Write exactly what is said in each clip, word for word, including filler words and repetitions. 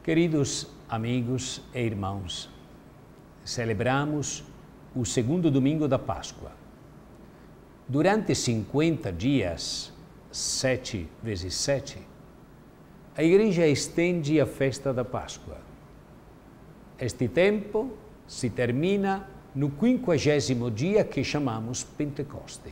Queridos amigos e irmãos, celebramos o segundo domingo da Páscoa. Durante cinquenta dias, sete vezes sete, a Igreja estende a festa da Páscoa. Este tempo se termina no quinquagésimo dia que chamamos Pentecoste.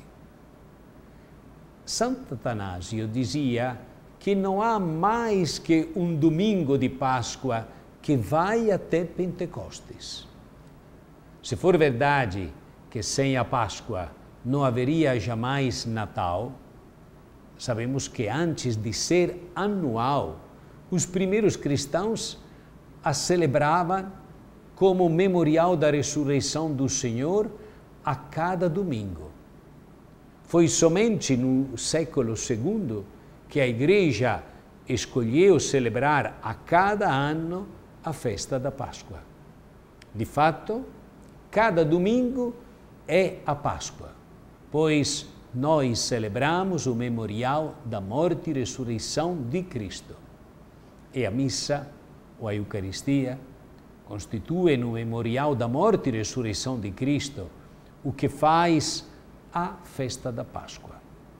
Santo Atanásio dizia que não há mais que um domingo de Páscoa que vai até Pentecostes. Se for verdade que sem a Páscoa não haveria jamais Natal, sabemos que antes de ser anual, os primeiros cristãos a celebravam como memorial da ressurreição do Senhor a cada domingo. Foi somente no século segundo que a Igreja escolheu celebrar a cada ano a festa da Páscoa. De fato, cada domingo é a Páscoa, pois nós celebramos o memorial da morte e ressurreição de Cristo. E a missa, ou a Eucaristia, constituem o memorial da morte e ressurreição de Cristo, o que faz a festa da Páscoa.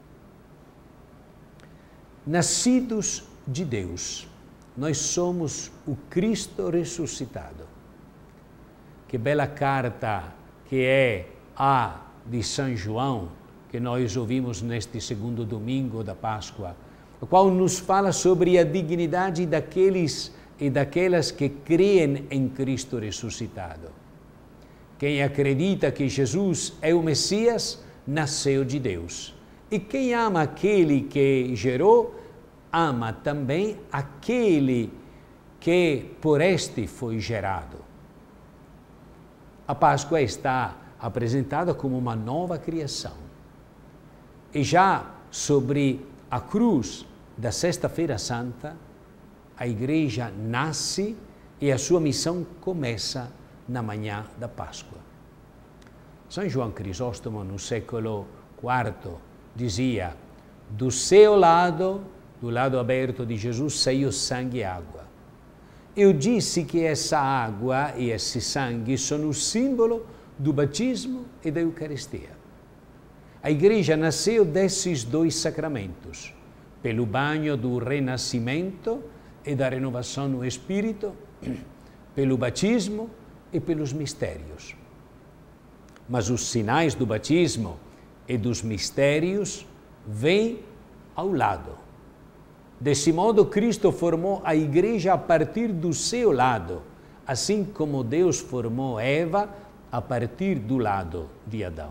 Nascidos de Deus, nós somos o Cristo ressuscitado. Que bela carta que é a de São João, que nós ouvimos neste segundo domingo da Páscoa, a qual nos fala sobre a dignidade daqueles e daquelas que creem em Cristo ressuscitado. Quem acredita que Jesus é o Messias, nasceu de Deus. E quem ama aquele que gerou, ama também aquele que por este foi gerado. A Páscoa está apresentada como uma nova criação. E já sobre a cruz da Sexta-feira Santa, a Igreja nasce e a sua missão começa na manhã da Páscoa. São João Crisóstomo, no século quarto, dizia: do seu lado, do lado aberto de Jesus, saiu sangue e água. Eu disse que essa água e esse sangue são o símbolo do batismo e da Eucaristia. A Igreja nasceu desses dois sacramentos, pelo banho do renascimento e da renovação no Espírito, pelo batismo e pelos mistérios. Mas os sinais do batismo e dos mistérios vêm ao lado. Desse modo, Cristo formou a Igreja a partir do seu lado, assim como Deus formou Eva a partir do lado de Adão.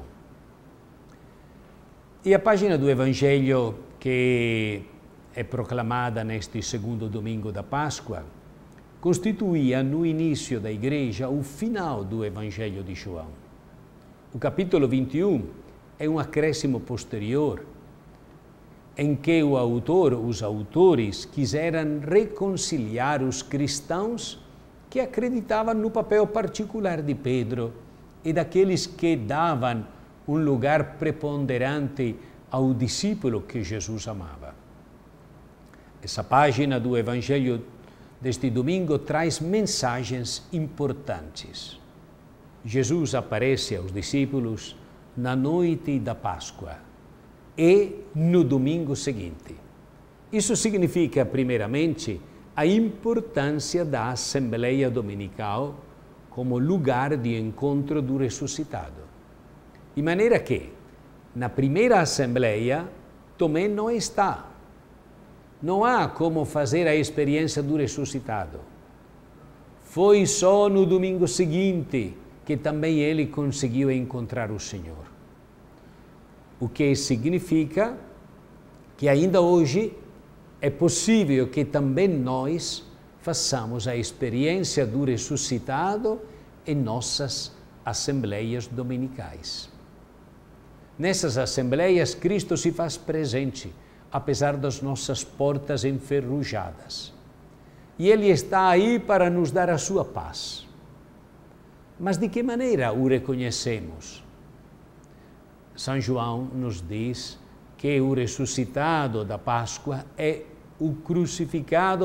E a página do Evangelho que é proclamada neste segundo domingo da Páscoa constituía no início da Igreja o final do Evangelho de João. O capítulo vinte e um é um acréscimo posterior em que o autor, os autores, quiseram reconciliar os cristãos que acreditavam no papel particular de Pedro e daqueles que davam um lugar preponderante ao discípulo que Jesus amava. Essa página do Evangelho deste domingo traz mensagens importantes. Jesus aparece aos discípulos na noite da Páscoa e no domingo seguinte. Isso significa, primeiramente, a importância da Assembleia Dominical como lugar de encontro do ressuscitado. De maneira que, na primeira Assembleia, Tomé não está. Não há como fazer a experiência do ressuscitado. Foi só no domingo seguinte que também ele conseguiu encontrar o Senhor. O que significa que ainda hoje é possível que também nós façamos a experiência do ressuscitado em nossas assembleias dominicais. Nessas assembleias, Cristo se faz presente, apesar das nossas portas enferrujadas. E Ele está aí para nos dar a sua paz. Mas de que maneira o reconhecemos? São João nos diz que o ressuscitado da Páscoa é o crucificado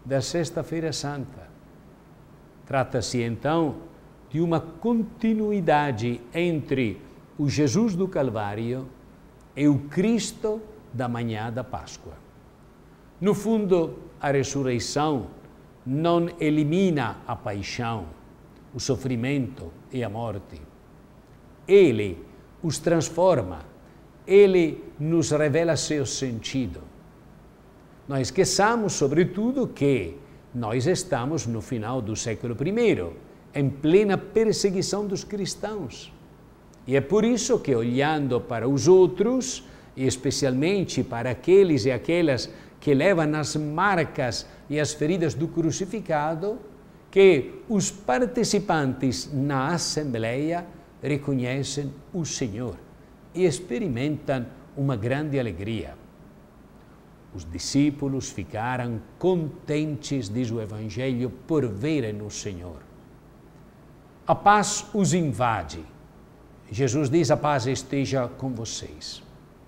da Sexta-feira Santa. Trata-se, então, de uma continuidade entre o Jesus do Calvário e o Cristo da manhã da Páscoa. No fundo, a ressurreição não elimina a paixão, o sofrimento e a morte. Ele os transforma, ele nos revela seu sentido. Não esqueçamos, sobretudo, que nós estamos no final do século primeiro, em plena perseguição dos cristãos. E é por isso que, olhando para os outros, e especialmente para aqueles e aquelas que levam as marcas e as feridas do crucificado, que os participantes na Assembleia reconhecem o Senhor e experimentam uma grande alegria. Os discípulos ficaram contentes, diz o Evangelho, por verem o Senhor. A paz os invade. Jesus diz: a paz esteja com vocês.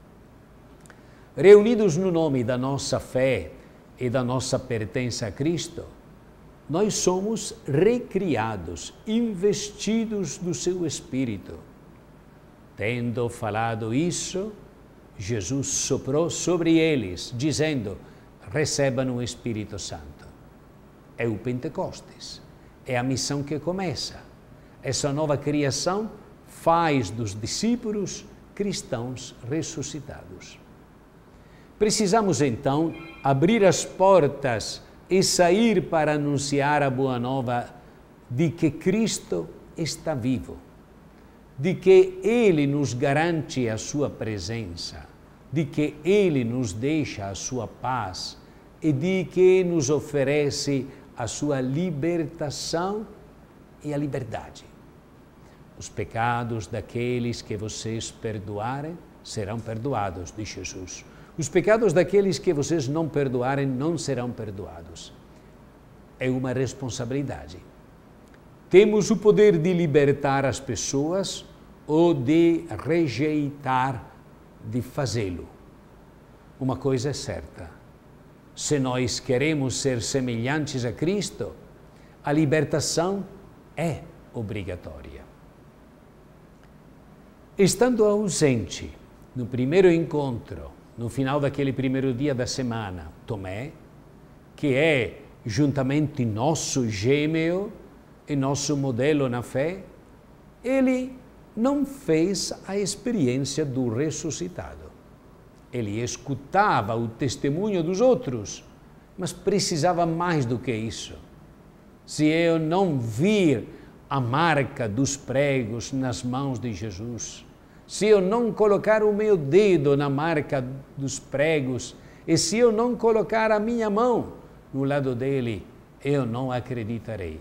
Reunidos no nome da nossa fé e da nossa pertença a Cristo, nós somos recriados, investidos do seu Espírito. Tendo falado isso, Jesus soprou sobre eles, dizendo: recebam o Espírito Santo. É o Pentecostes, é a missão que começa. Essa nova criação faz dos discípulos cristãos ressuscitados. Precisamos, então, abrir as portas e sair para anunciar a boa nova de que Cristo está vivo, de que Ele nos garante a sua presença, de que Ele nos deixa a sua paz e de que nos oferece a sua libertação e a liberdade. Os pecados daqueles que vocês perdoarem serão perdoados, diz Jesus. Os pecados daqueles que vocês não perdoarem não serão perdoados. É uma responsabilidade. Temos o poder de libertar as pessoas ou de rejeitar de fazê-lo. Uma coisa é certa: se nós queremos ser semelhantes a Cristo, a libertação é obrigatória. Estando ausente no primeiro encontro, no final daquele primeiro dia da semana, Tomé, que é juntamente nosso gêmeo e nosso modelo na fé, ele não fez a experiência do ressuscitado. Ele escutava o testemunho dos outros, mas precisava mais do que isso. Se eu não vir a marca dos pregos nas mãos de Jesus, se eu não colocar o meu dedo na marca dos pregos e se eu não colocar a minha mão no lado dele, eu não acreditarei.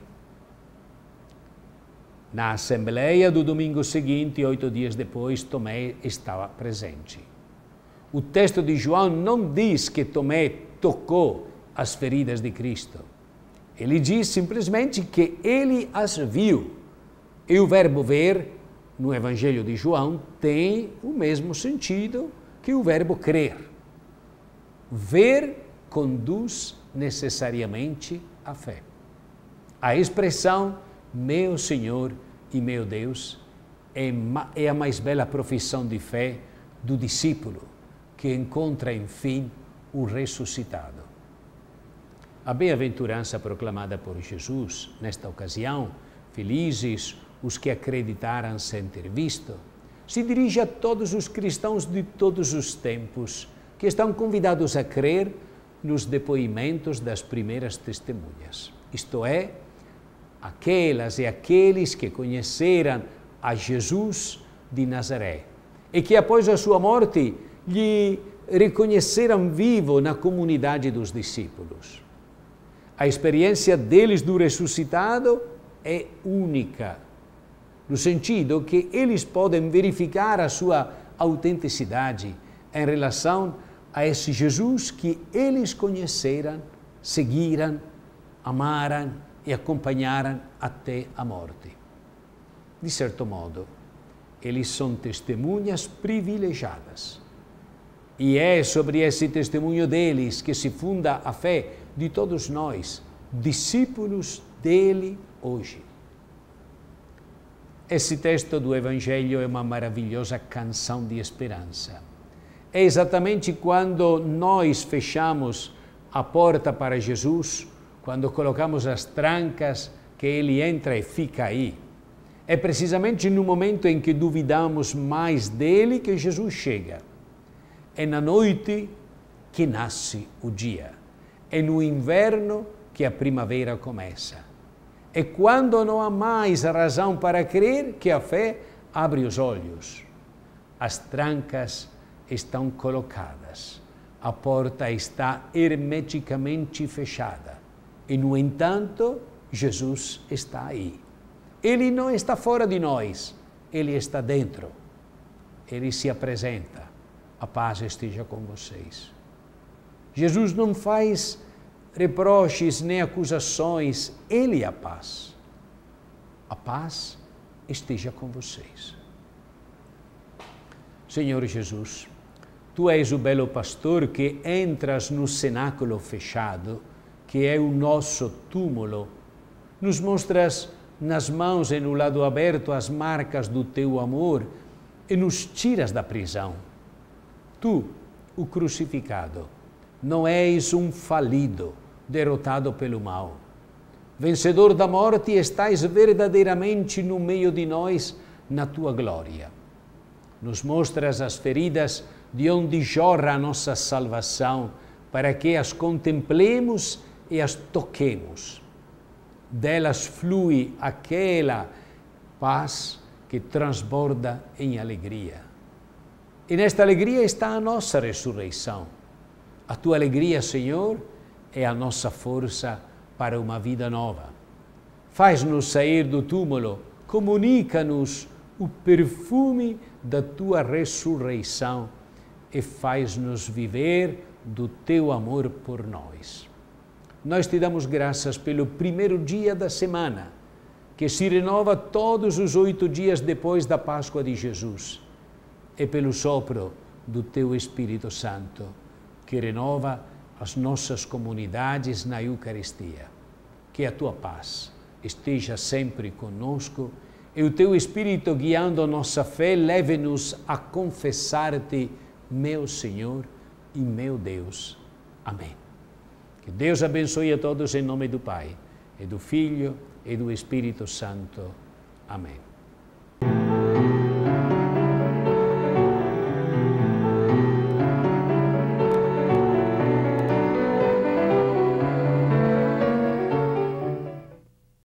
Na assembleia do domingo seguinte, oito dias depois, Tomé estava presente. O texto de João não diz que Tomé tocou as feridas de Cristo. Ele diz simplesmente que ele as viu. E o verbo ver, no Evangelho de João, tem o mesmo sentido que o verbo crer. Ver conduz necessariamente à fé. A expressão meu Senhor e meu Deus é a mais bela profissão de fé do discípulo que encontra, enfim, o ressuscitado. A bem-aventurança proclamada por Jesus, nesta ocasião, felizes os que acreditaram sem ter visto, se dirige a todos os cristãos de todos os tempos que estão convidados a crer nos depoimentos das primeiras testemunhas, isto é, aquelas e aqueles que conheceram a Jesus de Nazaré e que após a sua morte lhe reconheceram vivo na comunidade dos discípulos. A experiência deles do ressuscitado é única, no sentido que eles podem verificar a sua autenticidade em relação a esse Jesus que eles conheceram, seguiram, amaram e acompanharam até a morte. De certo modo, eles são testemunhas privilegiadas. E é sobre esse testemunho deles que se funda a fé de todos nós, discípulos dele hoje. Esse texto do Evangelho é uma maravilhosa canção de esperança. É exatamente quando nós fechamos a porta para Jesus, quando colocamos as trancas, que ele entra e fica aí. É precisamente no momento em que duvidamos mais dele que Jesus chega. É na noite que nasce o dia. É no inverno que a primavera começa. É quando não há mais razão para crer que a fé abre os olhos. As trancas estão colocadas. A porta está hermeticamente fechada. E, no entanto, Jesus está aí. Ele não está fora de nós, ele está dentro. Ele se apresenta. A paz esteja com vocês. Jesus não faz reproches nem acusações, ele é a paz. A paz esteja com vocês. Senhor Jesus, tu és o belo pastor que entras no cenáculo fechado, que é o nosso túmulo. Nos mostras nas mãos e no lado aberto as marcas do teu amor e nos tiras da prisão. Tu, o crucificado, não és um falido, derrotado pelo mal. Vencedor da morte, estás verdadeiramente no meio de nós, na tua glória. Nos mostras as feridas de onde jorra a nossa salvação, para que as contemplemos e as toquemos. Delas flui aquela paz que transborda em alegria. E nesta alegria está a nossa ressurreição. A tua alegria, Senhor, é a nossa força para uma vida nova. Faz-nos sair do túmulo, comunica-nos o perfume da tua ressurreição e faz-nos viver do teu amor por nós. Nós te damos graças pelo primeiro dia da semana, que se renova todos os oito dias depois da Páscoa de Jesus, e pelo sopro do teu Espírito Santo, que renova as nossas comunidades na Eucaristia. Que a tua paz esteja sempre conosco e o teu Espírito, guiando a nossa fé, leve-nos a confessar-te, meu Senhor e meu Deus. Amém. Que Deus abençoe a todos em nome do Pai, e do Filho, e do Espírito Santo. Amém.